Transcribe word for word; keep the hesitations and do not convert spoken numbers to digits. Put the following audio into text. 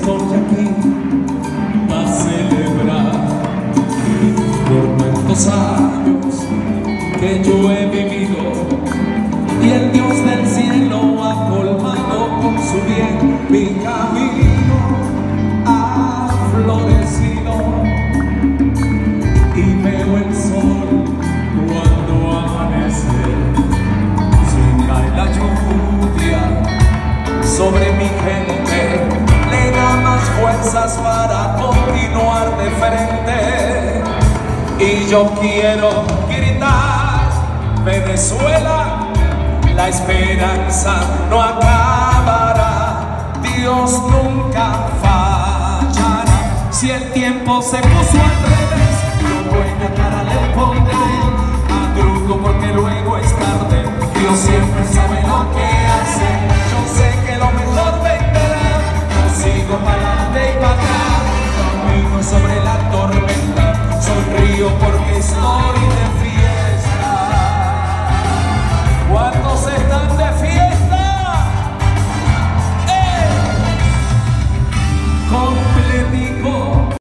estoy aquí a celebrar por tantos años que yo he vivido, y el Dios del cielo ha colmado con su bien mi camino, ha florecido y veo el sol cuando amanece. Si cae la lluvia sobre mi gente, le da más fuerzas para continuar de frente. Y yo quiero gritar: Venezuela, la esperanza no acabará, Dios nunca fallará. Si el tiempo se puso al revés, yo buena cara le pondré a truco, porque luego es tarde. Dios siempre sabe lo que